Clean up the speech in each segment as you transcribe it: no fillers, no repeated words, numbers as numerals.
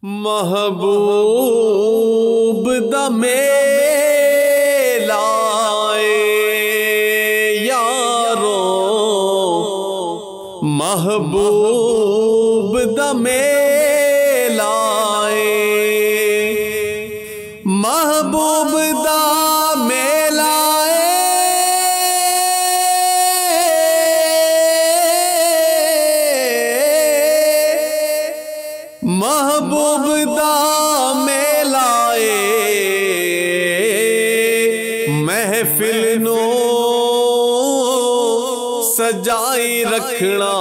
محبوب دا میلا یارو محبوب دا میلا محبوب دا میلا محبوب دا میلا محفل نو سجائی رکھنا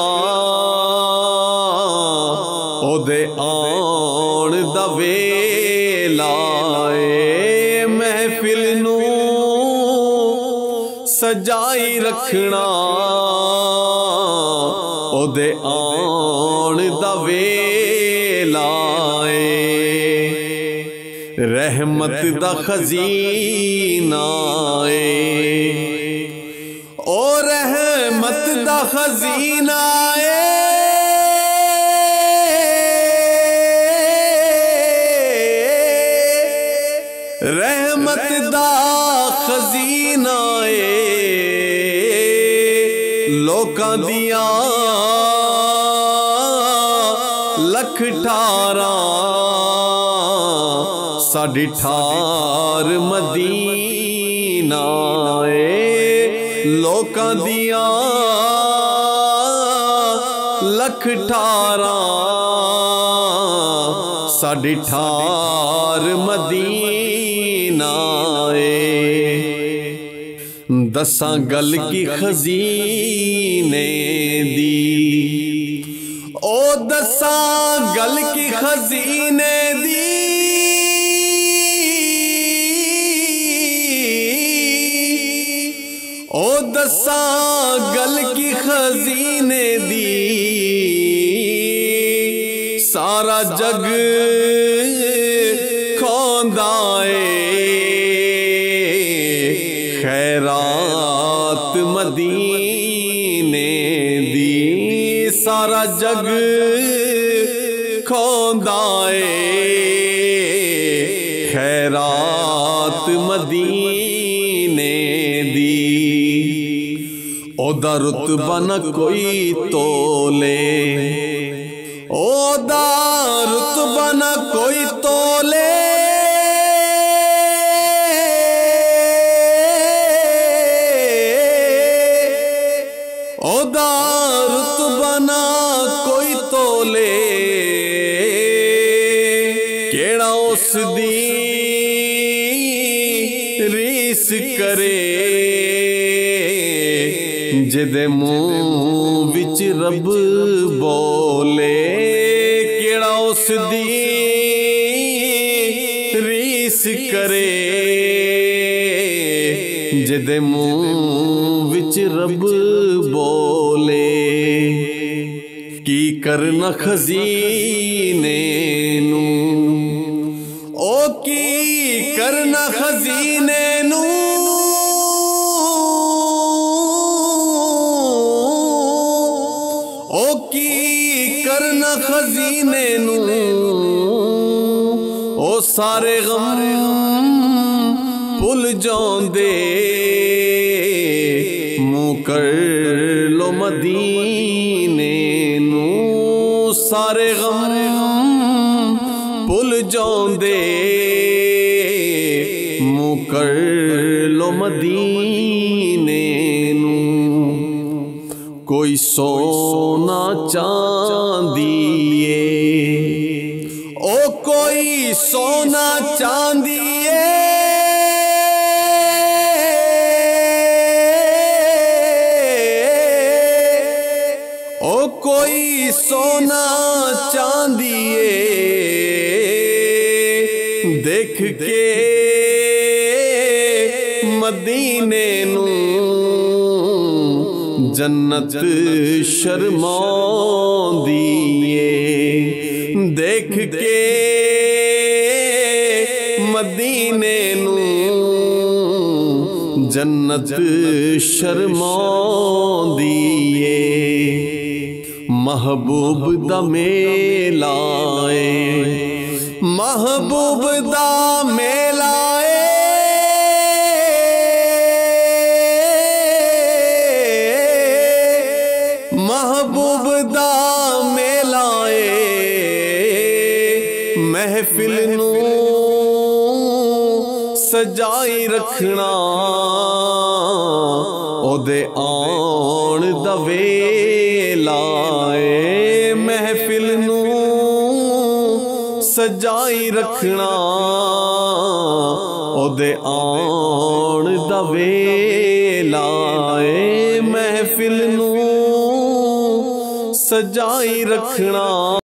او دے آن دا ویلا محفل نو سجائی رکھنا او دے آن دا ویلا رحمت دا خزینہ او رحمت دا خزینہ رحمت دا خزینہ لوکاں دیاں لکھ ٹھاراں ساڈی ٹھار مدینہ لوکاں دیاں لکھ ٹھاراں ساڈی ٹھار مدینہ دساں گل کی خزینے دی او دساں گل کی خزینے دی او دساں گل کی خزینے دی سارا جگ کھوندا خیرات مدینے دی سارا جگ کھوندا خیرات مدینے دی او دا رتبہ نہ کوئی تولے او دا رتبہ نہ کوئی تولے او دا رتبہ نہ کوئی تولے کیڑا اس دی ریس کرے جدے منہ وچ رب بولے کیڑا اس دی ریس کرے جدے منہ وچ رب بولے کی کرنا خزینے نو او کی کرنا خزینے نو او کی کرنا خزینے نو او سارے غم بھل جاندے منہ کر لو مدینے نو سارے غم بھل جاندے منہ کر لو مدینے نو کوئی سونا چاندی او کوئی سونا چاندی او کوئی سونا چاندی دیکھ کے مدینے نو جنت شرماندی دیکھ کے مدینے نو جنت شرماندی محبوب دا میلا محبوب دا میلا محبوب دا میلا محفل نو سجائی رکھنا او دے آن دا ویلا محفل نو سجائی رکھنا او دے آن دا ویلا محفل نو سجائی رکھنا